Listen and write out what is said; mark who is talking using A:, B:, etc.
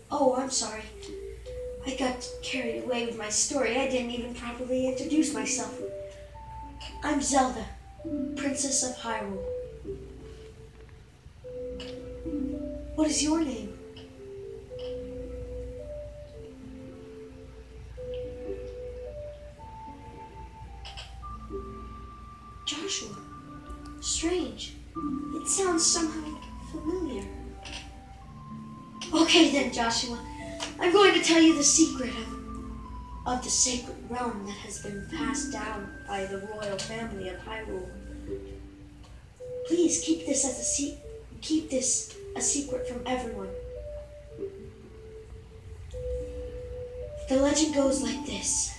A: Oh, I'm sorry. I got carried away with my story. I didn't even properly introduce myself. I'm Zelda, Princess of Hyrule. What is your name? Joshua. Strange. It sounds somehow familiar. Okay then, Joshua. I'm going to tell you the secret of the sacred realm that has been passed down by the royal family of Hyrule. Please keep this a secret from everyone. The legend goes like this.